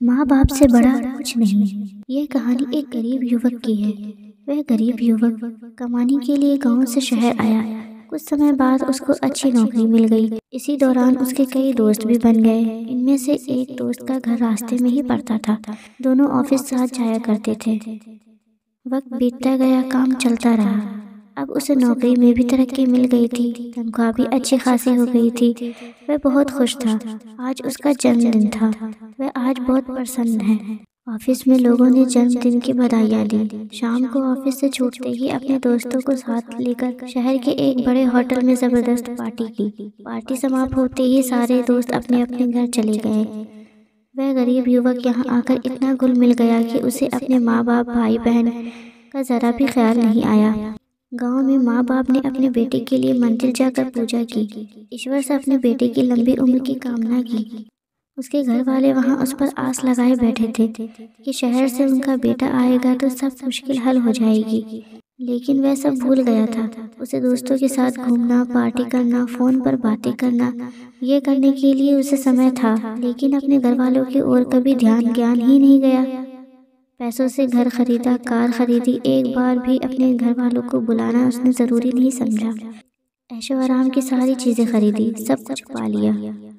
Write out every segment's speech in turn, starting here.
माँ बाप से बड़ा कुछ नहीं। यह कहानी एक गरीब युवक की है। वह गरीब युवक कमाने के लिए गांव से शहर आया। कुछ समय बाद उसको अच्छी नौकरी मिल गई। इसी दौरान उसके कई दोस्त भी बन गए। इनमें से एक दोस्त का घर रास्ते में ही पड़ता था। दोनों ऑफिस साथ जाया करते थे। वक्त बीतता गया, काम चलता रहा। अब उसे नौकरी में भी तरक्की मिल गई थी। तनख्वाह भी अच्छी खासी हो गई थी। वह बहुत खुश था। आज उसका जन्मदिन था। वह आज बहुत प्रसन्न है। ऑफिस में लोगों ने जन्मदिन की बधाइयाँ दी। शाम को ऑफिस से छूटते ही अपने दोस्तों को साथ लेकर शहर के एक बड़े होटल में जबरदस्त पार्टी की। पार्टी समाप्त होते ही सारे दोस्त अपने अपने घर चले गए। वह गरीब युवक यहाँ आकर इतना घुल मिल गया कि उसे अपने माँ बाप, भाई बहन का जरा भी ख्याल नहीं आया। गांव में माँ बाप ने अपने बेटे के लिए मंदिर जाकर पूजा की। ईश्वर से अपने बेटे की लंबी उम्र की कामना की। उसके घर वाले वहाँ उस पर आस लगाए बैठे थे कि शहर से उनका बेटा आएगा तो सब मुश्किल हल हो जाएगी। लेकिन वह सब भूल गया था। उसे दोस्तों के साथ घूमना, पार्टी करना, फोन पर बातें करना, ये करने के लिए उसे समय था। लेकिन अपने घर वालों की ओर कभी ज्ञान ही नहीं गया। पैसों से घर खरीदा, कार खरीदी, एक बार भी अपने घर वालों को बुलाना उसने ज़रूरी नहीं समझा। ऐशो आराम की सारी चीज़ें खरीदी, सब कुछ पा लिया।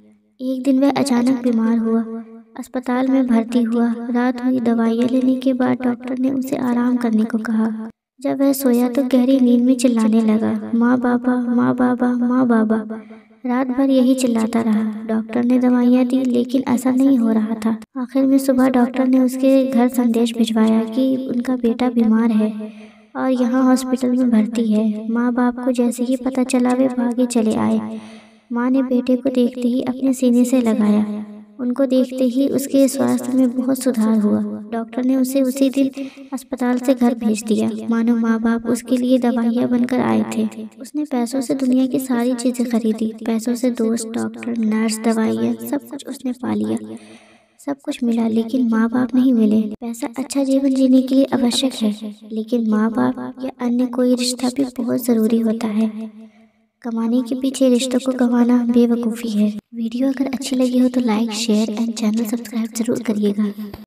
एक दिन वह अचानक बीमार हुआ, अस्पताल में भर्ती हुआ। रात हुई, दवाइयाँ लेने के बाद डॉक्टर ने उसे आराम करने को कहा। जब वह सोया तो गहरी नींद में चिल्लाने लगा, माँ बाबा, माँ बाबा, माँ बाबा। रात भर यही चिल्लाता रहा। डॉक्टर ने दवाइयाँ दी लेकिन असर नहीं हो रहा था। आखिर में सुबह डॉक्टर ने उसके घर संदेश भिजवाया कि उनका बेटा बीमार है और यहाँ हॉस्पिटल में भर्ती है। माँ बाप को जैसे ही पता चला वे भागे चले आए। माँ ने बेटे को देखते ही अपने सीने से लगाया। उनको देखते ही उसके स्वास्थ्य में बहुत सुधार हुआ। डॉक्टर ने उसे उसी दिन अस्पताल से घर भेज दिया, मानो माँ बाप उसके लिए दवाइयाँ बनकर आए थे। उसने पैसों से दुनिया की सारी चीजें खरीदी। पैसों से दोस्त, डॉक्टर, नर्स, दवाइयाँ, सब कुछ उसने पा लिया। सब कुछ मिला लेकिन माँ बाप नहीं मिले। पैसा अच्छा जीवन जीने के लिए आवश्यक है, लेकिन माँ बाप या अन्य कोई रिश्ता भी बहुत जरूरी होता है। कमाने के पीछे रिश्तों को गंवाना बेवकूफ़ी है। वीडियो अगर अच्छी लगी हो तो like, share and channel subscribe जरूर करिएगा।